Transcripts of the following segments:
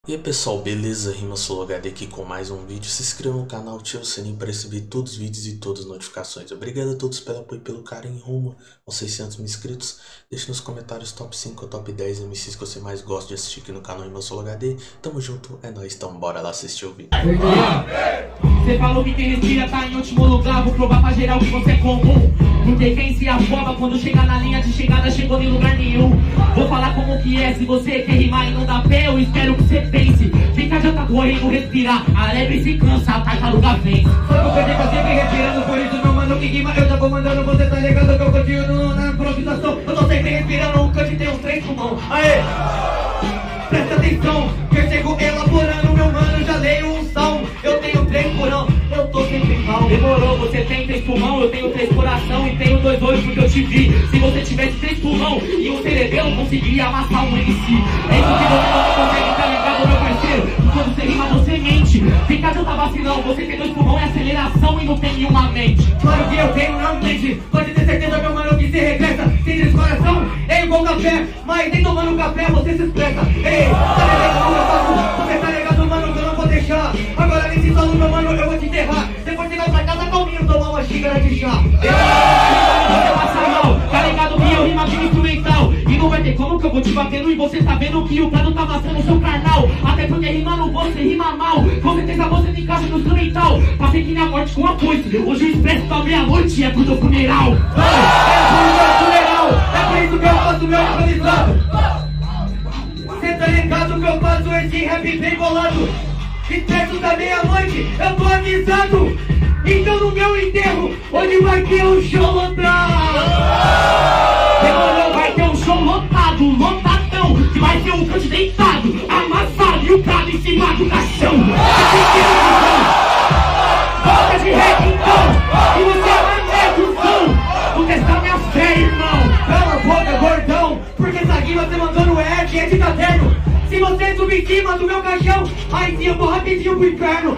E aí pessoal, beleza? RimaSoloHD aqui com mais um vídeo. Se inscreva no canal, ative o sininho para receber todos os vídeos e todas as notificações. Obrigado a todos pelo apoio e pelo carinho rumo aos 600 mil inscritos. Deixe nos comentários top 5 ou top 10 MCs que você mais gosta de assistir aqui no canal RimaSoloHD. Tamo junto, é nóis, então bora lá assistir o vídeo. Você falou que quem respira tá em último lugar. Vou provar pra geral que você é comum. Porque quem se afoba quando chega na linha de chegada chegou em lugar nenhum. Vou falar como que é, se você quer rimar e não dá pé, eu espero que você pense. Fica adianta correndo, respirar, a lebre se cansa, a tartaruga vence. Só que eu perdi pra sempre respirando, por isso meu mano que rima eu já vou mandando. Você tá ligado que eu continuo na improvisação. Eu tô sempre respirando, um cante tem uns 3 pulmão. Aê! Presta atenção, que eu chego elaborando, meu mano, já leio um salmo. Eu tenho 3 porão, eu tô sempre mal. Demorou, você tem 3 pulmão, eu tenho 3 coração e tenho 2 olhos porque eu te vi. Se você tivesse 3 pulmão e um cerebelo, conseguiria amassar um MC. É isso que você não consegue, tá ligado, meu parceiro? Quando você rima, você mente. Fica adianta vacilão, você tem 2 pulmão e aceleração e não tem nenhuma mente. Claro que eu tenho, não mente. Pode ter certeza, meu mano, que se regressa. Tem 3 coração, é igual café, mas nem tomando café você se expressa. Ei, tá ligado como eu faço? Você tá ligado, mano, que eu não vou deixar. Agora nesse solo, meu mano, eu vou te enterrar. Depois você vai pra casa calminho, tomar uma xícara de chá. Você passa mal, tá ligado que eu rima de instrumental. E não vai ter como que eu vou te batendo e você tá vendo que o plano tá amassando o seu carnal. Até porque rimando você rima mal. Com certeza você tem casa no instrumental. Passei que na morte com a foice. Hoje o expresso da meia-noite é pro teu funeral. É por isso que eu faço meu improvisado. Cê tá ligado que eu faço esse rap bem bolado. Expresso da meia-noite, eu tô avisado. Então no meu enterro, hoje vai ter um show lotado. Demorou, vai ter um show lotado, lotadão. Que vai ter um cante deitado, amassado e o prato em cima do caixão. Volta de rap então, e você vai meduzão. Vou testar minha fé, irmão. Cala a boca, gordão, porque essa rima você mandou no Ed, é de caderno. Se você subir em cima do meu caixão, aí sim eu vou rapidinho pro inferno.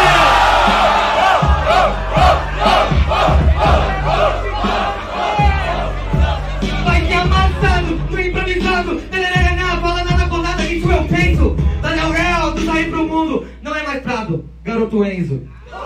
Vai se amassando, no improvisado. Fala nada com nada, isso eu penso. Daniel Real, tu sair pro mundo. Não é mais Prado, garoto Enzo.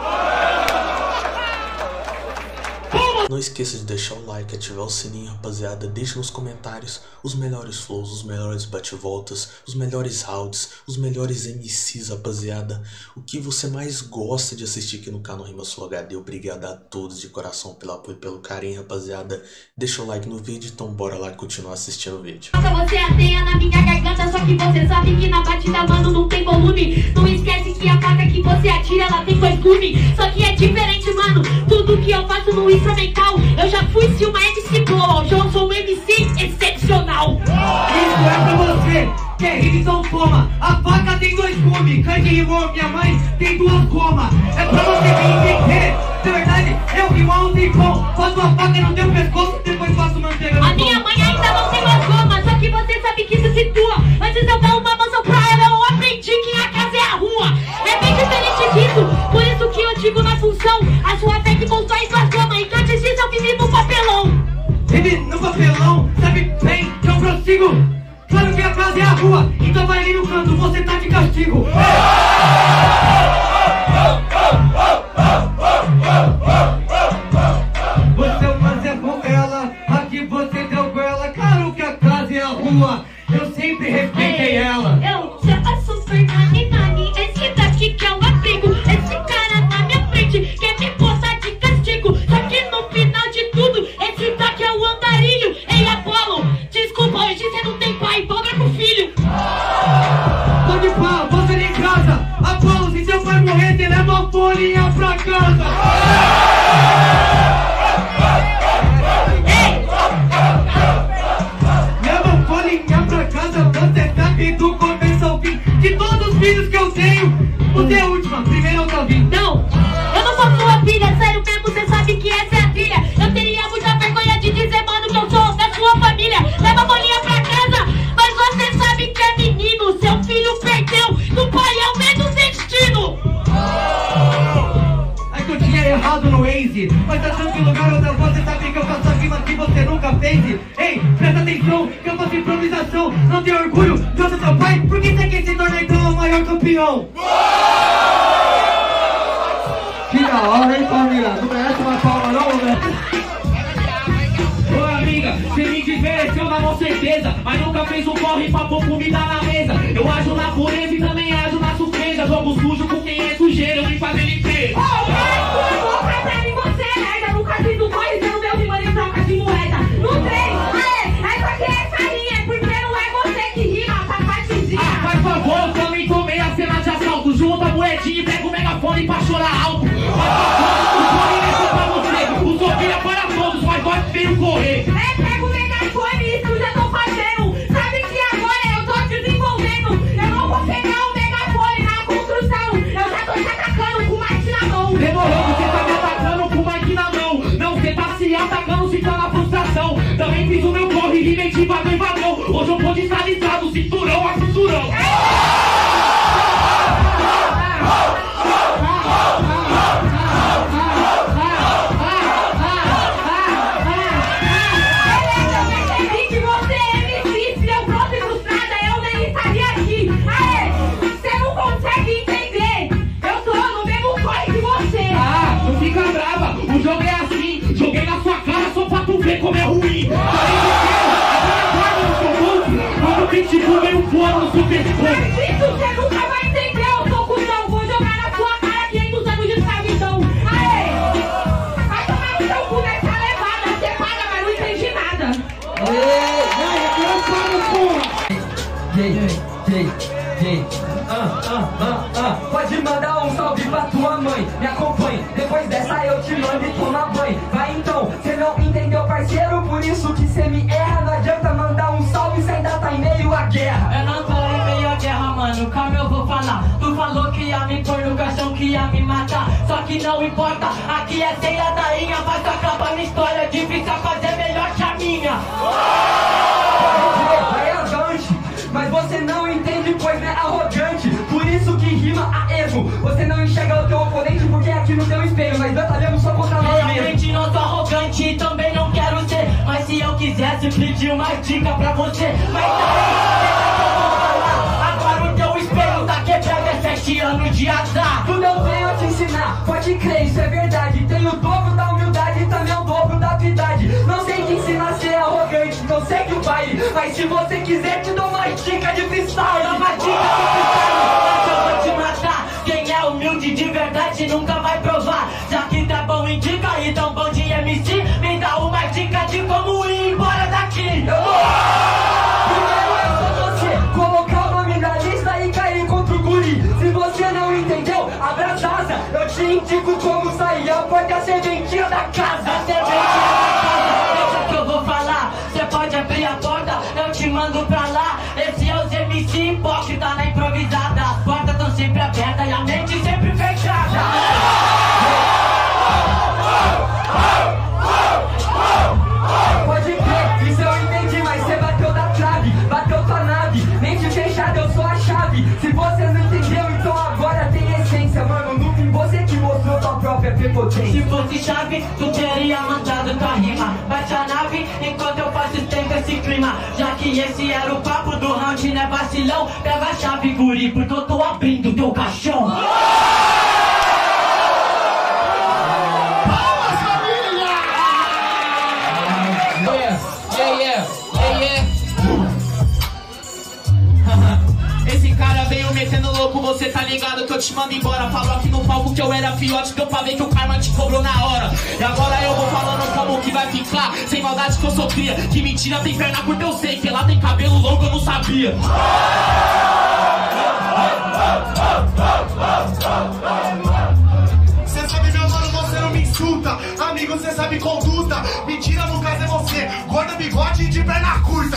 Não esqueça de deixar o like, ativar o sininho, rapaziada. Deixa nos comentários os melhores flows, os melhores bate-voltas, os melhores rounds, os melhores MCs, rapaziada. O que você mais gosta de assistir aqui no canal RimaSoloHD. Obrigado a todos de coração pelo apoio e pelo carinho, rapaziada. Deixa o like no vídeo, então bora lá continuar assistindo o vídeo. Você ateia na minha garganta, só que você sabe que na batida, mano, não tem volume. Não esquece que a faca que você atira, ela tem 2 gumes. Só que é diferente, mano, tudo que eu faço no instrumental. Eu já fui se uma MC boa, hoje eu sou um MC excepcional. Isso é pra você, que é rima, então toma. A faca tem 2 gumes, cante rimou, minha mãe tem 2 gomas. É pra você me entender, de verdade, eu rimo há um tempão. Faço a faca no teu pescoço, depois faço manteiga no A minha mãe ainda não tem 2 gomas, só que você sabe que se situa. Antes eu dar uma maçã pra ela, eu aprendi que a casa é a rua. É bem diferente disso, por isso que eu digo na função. A sua fé que constrói suas camas, então antes disso eu vivi no papelão. Vive no papelão, sabe bem que eu prossigo. Claro que a casa é a rua, então vai ali no canto, você tá de castigo. Você fazer com ela, aqui você deu com ela. Claro que a casa é a rua, eu sempre respeitei ela. Eu já faço super nani, esse daqui que é o abrigo. Esse cara na minha frente quer me botar de castigo. Só que no final de tudo, esse daqui é o andarilho. Ei, Apolo, desculpa, hoje você não tem pai, dobra pro filho. Tô de pau, você nem casa. Apolo, se seu pai morrer, você leva a folhinha pra casa. Leva a folhinha pra casa, você sabe do começo ao fim. De todos os filhos que eu tenho, você é a última, primeiro eu tô vindo. Não, eu não sou sua filha, sério mesmo, você sabe que essa é a trilha. Eu teria muita vergonha de dizer, mano, que eu sou da sua família. Leva a bolinha pra casa, mas você sabe que é menino. Seu filho perdeu, do pai é o mesmo destino. É que eu tinha errado no Waze, mas tá tranquilo, garota, você sabe que eu faço a vida rima que você nunca fez. Ei, presta atenção, que eu faço improvisação. Não tem orgulho de outro seu pai? Por que você quer se tornar então o maior campeão? Que da hora, hein, família? Não merece uma palma não, velho? Ô amiga, você me desmereceu na mão certeza, mas nunca fez um corre pra pôr comida na mesa. Eu ajo na pureza e também ajo na surpresa. Jogo sujo com quem é sujeiro, eu vim fazer limpeza. Ô, pra mim você é merda. Nunca fiz um corre sendo meu rimando em troca de moeda. No trem, é porque essa linha é porque não é você que rima, tá partezinha. Ah, faz favor, eu também tomei a cena de assalto. Junta a moedinha e pega o megafone pra chorar alto. O corre é só pra você, o Sofia para todos, mas nós veio correr. Pega o megafone, isso eu já tô fazendo. Sabe que agora eu tô desenvolvendo. Eu não vou pegar o megafone na construção. Eu já tô te atacando com o Mike na mão. Demorou, você tá me atacando com o Mike na mão. Não, você tá se atacando, se tá na frustração. Também fiz o meu corre, rimei de vagão em vagão. Hoje eu vou de estabilizado, cinturão a cinturão. O jogo é assim, joguei na sua cara só pra tu ver como é ruim. Quando o pitbull veio fora no super Mas isso você nunca vai entender, eu sou cuzão. Vou jogar na sua cara 500 anos de escravidão. Aê! Vai tomar no seu cu nessa levada. Você paga, mas não entende nada. Pode mandar um salve pra tua mãe. Me acompanhe, depois dessa eu te mando e toma banho. Vai então, cê não entendeu, parceiro, por isso que cê me erra. Não adianta mandar um salve, cê ainda tá em meio à guerra. Eu não tô em meio à guerra, mano, calma eu vou falar. Tu falou que ia me pôr no caixão, que ia me matar. Só que não importa, aqui é sem ladainha. Mas acaba minha história, difícil fazer melhor que a minha. Vai avante, mas você não entende, pois é arrogante. Por isso que rima a erro. Você não enxerga o teu oponente porque aqui no teu espelho. Mas batalhamos só contra nós mesmos. Realmente não sou arrogante e também não quero ser. Mas se eu quisesse pedir uma dica pra você. Mas agora o teu espelho tá quebrado, é 7 anos de azar. Tudo eu venho te ensinar, pode crer, isso é verdade. Tenho o dobro da humildade e também o dobro da habilidade. Não sei te ensinar a ser arrogante, não segue o baile. Mas se você quiser te dou uma dica de freestyle. Dá uma dica de freestyle, mas eu vou te matar. Quem é humilde de verdade nunca vai provar. Já que tá bom em dica e tão bom de MC, me dá uma dica de como ir embora daqui. Primeiro é só você colocar o nome na lista e cair contra o guri. Se você não entendeu, abra as asas. Eu te indico como sair, a porta é a serventia da casa. A serventia da casa, deixa que eu vou falar. Cê pode abrir a porta, eu te mando pra lá. Esse é os MC hipócrita na improvisada. As portas tão sempre abertas e a mente sempre fechada. Pode crer, isso eu entendi, mas você bateu da trave, bateu tua nave, mente fechada, eu sou a chave. Se você não entendeu, então agora tem essência, mano. No fim você que mostrou tua própria prepotência. Se fosse chave, tu teria mandado tua rima. Bate a nave enquanto eu faço tempo esse clima. Já que esse era o papo do round, né vacilão? Pega a chave, guri, porque eu tô abrindo teu caixão. Esse cara veio metendo louco, você tá ligado que eu te mando embora. Falou aqui no palco que eu era fiote, deu pra ver que o karma te cobrou na hora. E agora eu vou falando como que vai ficar. Sem maldade que eu sou cria, que mentira tem perna curta eu sei. Que ela tem cabelo longo eu não sabia. Cê sabe meu mano, você não me insulta. Amigo, cê sabe conduta. Mentira no caso é você, gordo, bigode e de perna curta.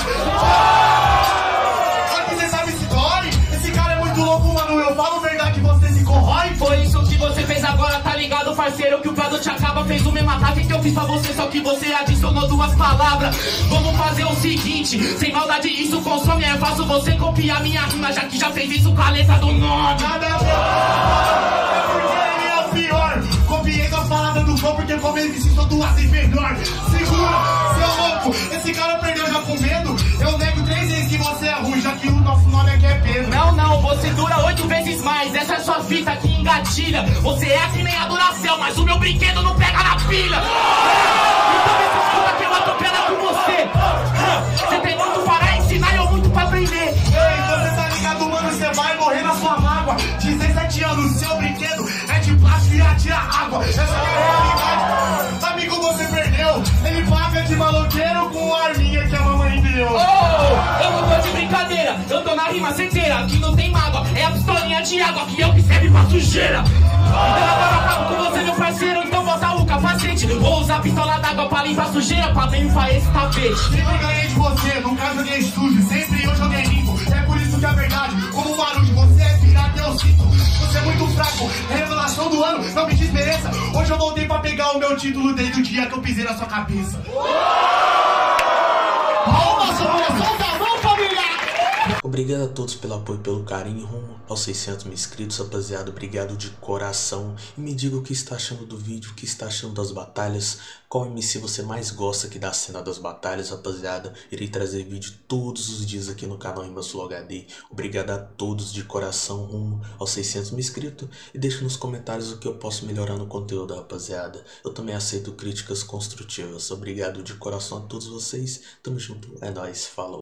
Aqui cê sabe se dói. Esse cara é muito louco, mano, eu falo verdade, você se corrói. Foi isso que você fez agora, tá ligado, parceiro? Que o prato te acaba, fez o mesmo ataque que eu fiz pra você. Só que você adicionou 2 palavras. Vamos fazer o seguinte, sem maldade isso consome. É fácil você copiar minha rima, já que já fez isso com a letra do nome. Nada a ver, é porque ele é o pior. Copiei com a palavra do flow porque começou MC, sou duas vezes melhor. Segura, seu louco, esse cara perdeu já com medo. Eu nego 3 vezes que você é ruim, já que o nosso nome aqui é Pedro. Não, você dura 8 vezes mais. Essa é sua fita que engatilha. Você é que nem a Duracell, mas o meu brinquedo não pega na pilha. Então me escuta que eu atropelo com você. Você tem muito para ensinar e eu muito pra aprender. Ei, você tá ligado, mano, você vai morrer na sua mágoa. 17 anos, seu brinquedo é de plástico e atira água. Essa é a realidade. Amigo, você perdeu. Ele paga de maloqueiro com a arminha que a mamãe deu. Oh, eu não tô de brincadeira, eu tô na rima certeira. Aqui não tem mágoa, é a pistolinha de água que eu que serve pra sujeira. Então agora eu acabo com você, meu parceiro. Então bota o capacete. Vou usar a pistola d'água pra limpar sujeira, pra limpar esse tapete. Sempre ganhei de você, nunca joguei sujo. Sempre eu joguei limpo, é por isso que a verdade, como um barulho, você é pirata, eu sinto. Você é muito fraco, revelação do ano, não me desmereça. Hoje eu voltei pra pegar o meu título desde o dia que eu pisei na sua cabeça. Obrigado a todos pelo apoio e pelo carinho rumo aos 600 mil inscritos, rapaziada. Obrigado de coração. E me diga o que está achando do vídeo, o que está achando das batalhas. Qual MC você mais gosta aqui da cena das batalhas, rapaziada. Irei trazer vídeo todos os dias aqui no canal Rimasul HD. Obrigado a todos de coração rumo aos 600 mil inscritos. E deixa nos comentários o que eu posso melhorar no conteúdo, rapaziada. Eu também aceito críticas construtivas. Obrigado de coração a todos vocês. Tamo junto. É nóis. Falou.